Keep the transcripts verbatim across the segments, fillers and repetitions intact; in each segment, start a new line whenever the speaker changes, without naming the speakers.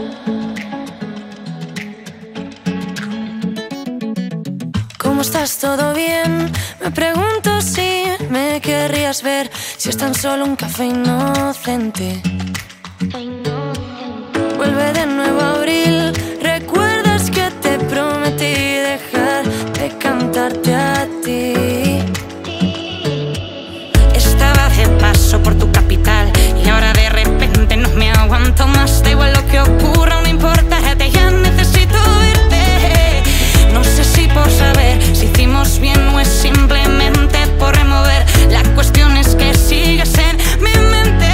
¿Cómo estás? ¿Todo bien? Me pregunto si me querrías ver, si es tan solo un café inocente. Vuelve de nuevo abril. ¿Recuerdas que te prometí dejar de cantarte a ti?
Estaba de paso por tu capital y ahora de repente no me aguanto más. Da igual lo que ocurra, no importa, ya necesito verte. No sé si por saber si hicimos bien o es simplemente por remover. La cuestión es que sigues en mi mente.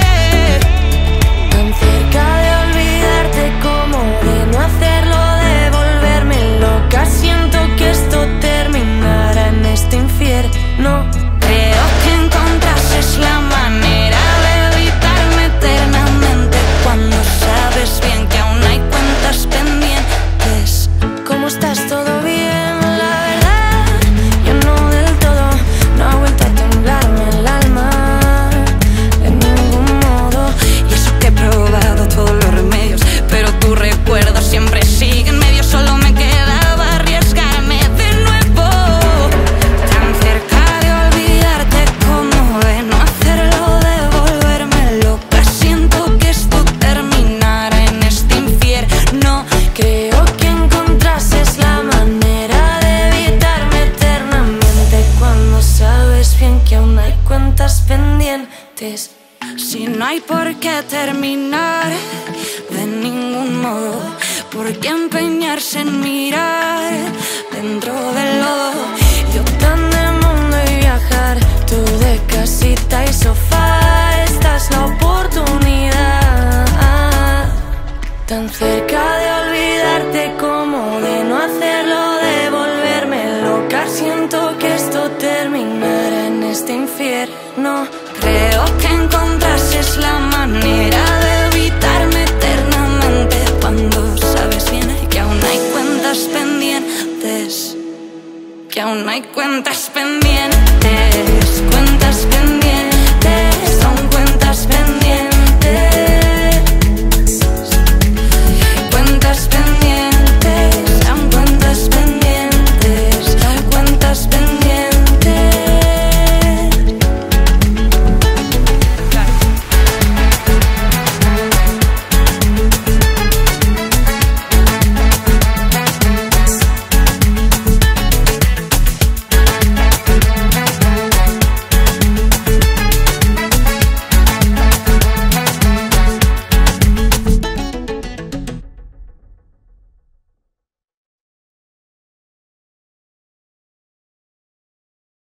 Tan cerca de olvidarte como de no hacerlo, de volverme loca. Siento que esto terminará en este infierno.
Creo que encontrases la manera de evitarme eternamente cuando sabes bien que aún hay cuentas pendientes.
¿Cómo estás? ¿Todo bien? La verdad, yo no del todo. No ha vuelto a temblarme el alma de ningún modo.
Y eso que he probado todos los remedios, pero tu recuerdo siempre sigue en medio. Solo me quedaba arriesgarme de nuevo. Tan cerca de olvidarte como de no hacerlo, de volverme loca. Siento que esto terminará en este infierno.
Creo que encontrases la manera de evitarme eternamente cuando sabes bien que aún hay cuentas pendientes.
Si no hay por qué terminar de ningún modo, ¿por qué empeñarse en mirar dentro del lodo?
Yo tan de mundo y viajar, tú de casita y sofá. Esta es la oportunidad. Tan cerca de olvidarte como de no hacerlo, de volverme loca. Siento que esto terminará en este infierno.
Creo que encontrases la manera de evitarme eternamente cuando sabes bien que aún hay cuentas pendientes, que aún hay cuentas pendientes.